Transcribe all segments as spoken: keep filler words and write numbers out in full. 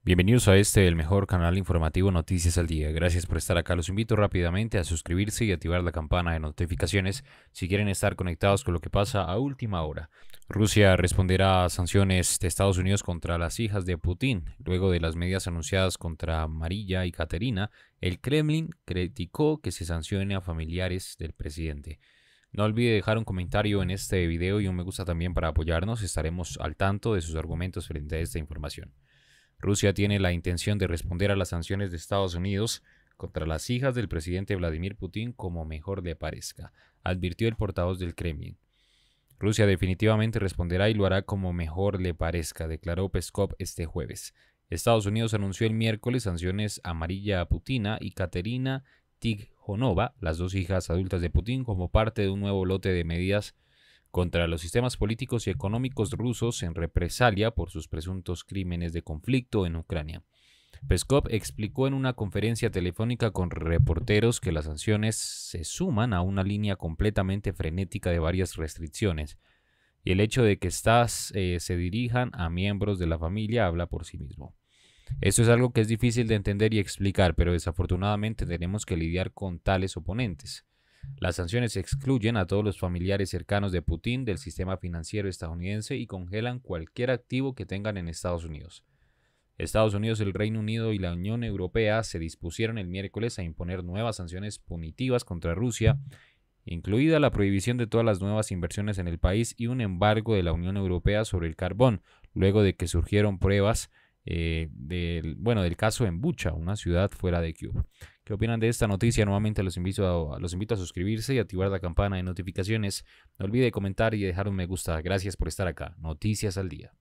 Bienvenidos a este, el mejor canal informativo Noticias al Día. Gracias por estar acá. Los invito rápidamente a suscribirse y activar la campana de notificaciones si quieren estar conectados con lo que pasa a última hora. Rusia responderá a sanciones de Estados Unidos contra las hijas de Putin. Luego de las medidas anunciadas contra Mariya y Katerina, el Kremlin criticó que se sancione a familiares del presidente. No olvide dejar un comentario en este video y un me gusta también para apoyarnos. Estaremos al tanto de sus argumentos frente a esta información. Rusia tiene la intención de responder a las sanciones de Estados Unidos contra las hijas del presidente Vladimir Putin como mejor le parezca, advirtió el portavoz del Kremlin. Rusia definitivamente responderá y lo hará como mejor le parezca, declaró Peskov este jueves. Estados Unidos anunció el miércoles sanciones a Mariya Putina y Katerina Tikhonova, las dos hijas adultas de Putin, como parte de un nuevo lote de medidas contra los sistemas políticos y económicos rusos en represalia por sus presuntos crímenes de conflicto en Ucrania. Peskov explicó en una conferencia telefónica con reporteros que las sanciones se suman a una línea completamente frenética de varias restricciones, y el hecho de que estas eh, se dirijan a miembros de la familia habla por sí mismo. Esto es algo que es difícil de entender y explicar, pero desafortunadamente tenemos que lidiar con tales oponentes. Las sanciones excluyen a todos los familiares cercanos de Putin del sistema financiero estadounidense y congelan cualquier activo que tengan en Estados Unidos. Estados Unidos, el Reino Unido y la Unión Europea se dispusieron el miércoles a imponer nuevas sanciones punitivas contra Rusia, incluida la prohibición de todas las nuevas inversiones en el país y un embargo de la Unión Europea sobre el carbón, luego de que surgieron pruebas eh, del, bueno, del caso en Bucha, una ciudad fuera de Kiev. ¿Qué opinan de esta noticia? Nuevamente los invito, a, los invito a suscribirse y activar la campana de notificaciones. No olvide comentar y dejar un me gusta. Gracias por estar acá. Noticias al Día.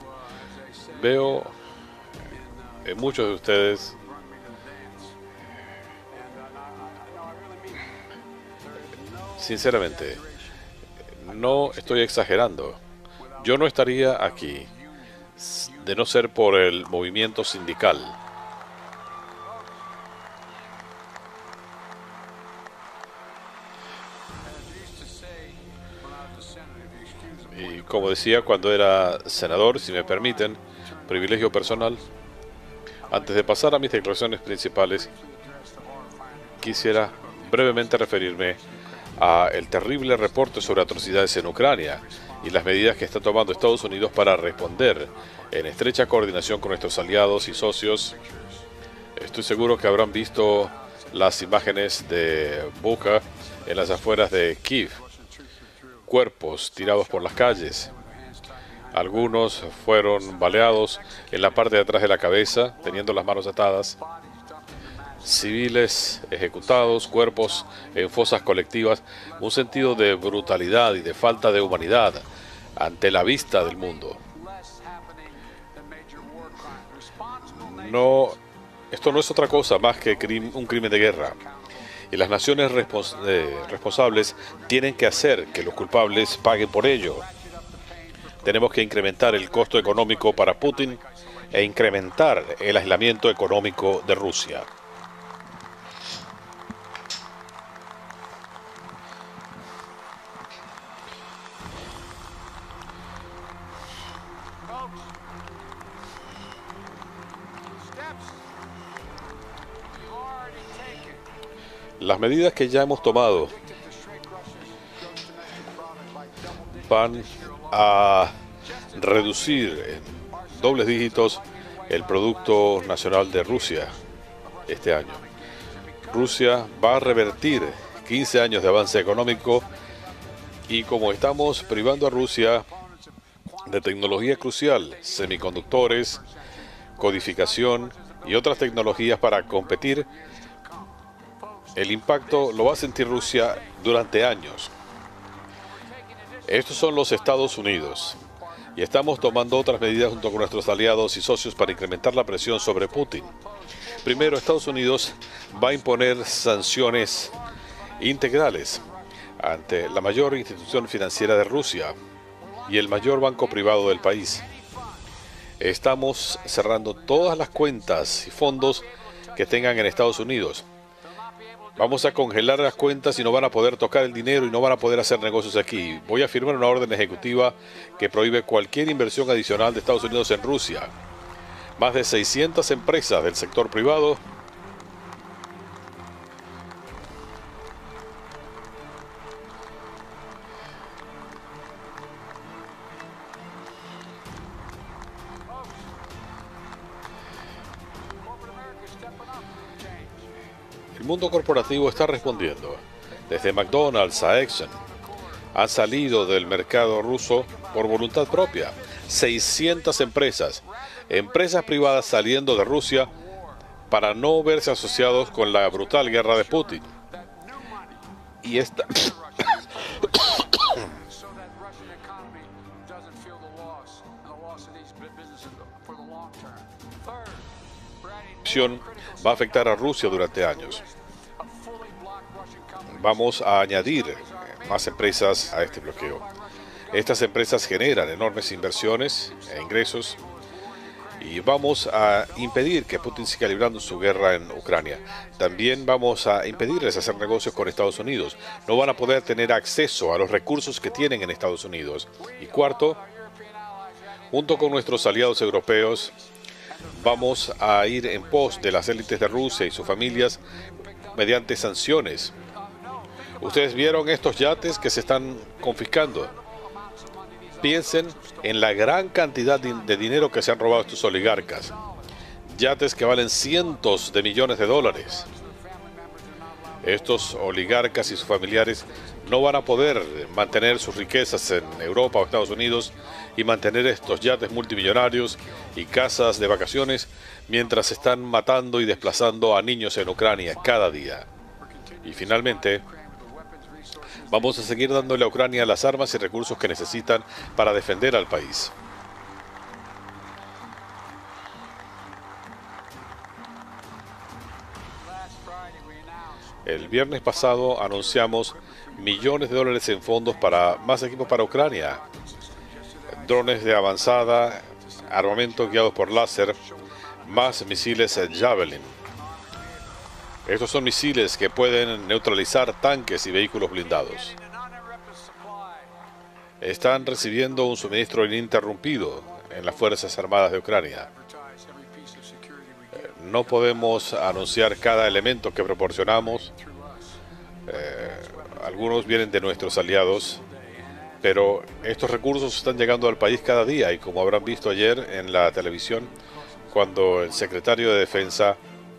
Veo en muchos de ustedes sinceramente, no estoy exagerando. Yo no estaría aquí de no ser por el movimiento sindical. Y como decía cuando era senador, si me permiten, privilegio personal, antes de pasar a mis declaraciones principales, quisiera brevemente referirme a el terrible reporte sobre atrocidades en Ucrania y las medidas que está tomando Estados Unidos para responder en estrecha coordinación con nuestros aliados y socios. Estoy seguro que habrán visto las imágenes de Bucha en las afueras de Kiev. Cuerpos tirados por las calles. Algunos fueron baleados en la parte de atrás de la cabeza, teniendo las manos atadas. Civiles ejecutados, cuerpos en fosas colectivas. Un sentido de brutalidad y de falta de humanidad ante la vista del mundo. No, esto no es otra cosa más que crim- un crimen de guerra. Y las naciones respons eh, responsables tienen que hacer que los culpables paguen por ello. Tenemos que incrementar el costo económico para Putin e incrementar el aislamiento económico de Rusia. Las medidas que ya hemos tomado van a reducir en dobles dígitos el Producto Nacional de Rusia este año. Rusia va a revertir quince años de avance económico y como estamos privando a Rusia de tecnología crucial, semiconductores, codificación y otras tecnologías para competir, el impacto lo va a sentir Rusia durante años. Estos son los Estados Unidos y estamos tomando otras medidas junto con nuestros aliados y socios para incrementar la presión sobre Putin. Primero, Estados Unidos va a imponer sanciones integrales ante la mayor institución financiera de Rusia y el mayor banco privado del país. Estamos cerrando todas las cuentas y fondos que tengan en Estados Unidos. Vamos a congelar las cuentas y no van a poder tocar el dinero y no van a poder hacer negocios aquí. Voy a firmar una orden ejecutiva que prohíbe cualquier inversión adicional de Estados Unidos en Rusia. Más de seiscientas empresas del sector privado El mundo corporativo está respondiendo. Desde McDonald's a Exxon han salido del mercado ruso por voluntad propia. seiscientas empresas, empresas privadas saliendo de Rusia para no verse asociados con la brutal guerra de Putin. Y esta va a afectar a Rusia durante años. Vamos a añadir más empresas a este bloqueo. Estas empresas generan enormes inversiones e ingresos y vamos a impedir que Putin siga librando su guerra en Ucrania. También vamos a impedirles hacer negocios con Estados Unidos. No van a poder tener acceso a los recursos que tienen en Estados Unidos. Y cuarto, junto con nuestros aliados europeos, vamos a ir en pos de las élites de Rusia y sus familias mediante sanciones. Ustedes vieron estos yates que se están confiscando. Piensen en la gran cantidad de dinero que se han robado estos oligarcas. Yates que valen cientos de millones de dólares. Estos oligarcas y sus familiares no van a poder mantener sus riquezas en Europa o Estados Unidos y mantener estos yates multimillonarios y casas de vacaciones mientras están matando y desplazando a niños en Ucrania cada día. Y finalmente, vamos a seguir dándole a Ucrania las armas y recursos que necesitan para defender al país. El viernes pasado anunciamos millones de dólares en fondos para más equipos para Ucrania, drones de avanzada, armamento guiados por láser, más misiles Javelin. Estos son misiles que pueden neutralizar tanques y vehículos blindados. Están recibiendo un suministro ininterrumpido en las Fuerzas Armadas de Ucrania. No podemos anunciar cada elemento que proporcionamos. Eh, algunos vienen de nuestros aliados, pero estos recursos están llegando al país cada día y como habrán visto ayer en la televisión, cuando el secretario de Defensa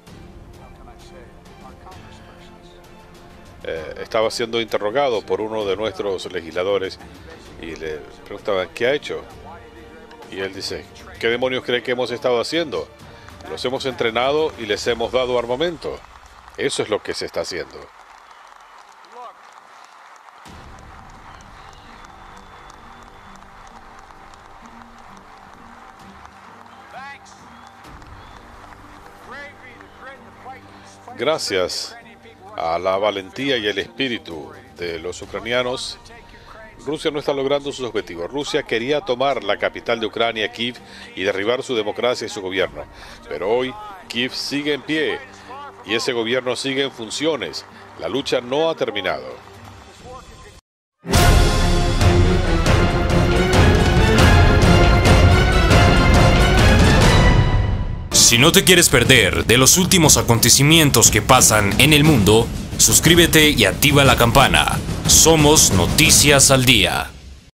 eh, estaba siendo interrogado por uno de nuestros legisladores y le preguntaban ¿qué ha hecho? Y él dice, ¿qué demonios cree que hemos estado haciendo? Los hemos entrenado y les hemos dado armamento. Eso es lo que se está haciendo. Gracias a la valentía y el espíritu de los ucranianos, Rusia no está logrando sus objetivos. Rusia quería tomar la capital de Ucrania, Kiev, y derribar su democracia y su gobierno. Pero hoy Kiev sigue en pie y ese gobierno sigue en funciones. La lucha no ha terminado. Si no te quieres perder de los últimos acontecimientos que pasan en el mundo, suscríbete y activa la campana. Somos Noticias al Día.